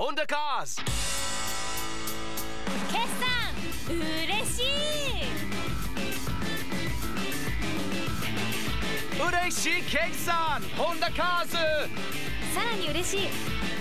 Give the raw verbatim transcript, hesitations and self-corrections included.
ホンダカーズ。 決算嬉しい。 嬉しい決算ホンダカーズ。 さらに嬉しい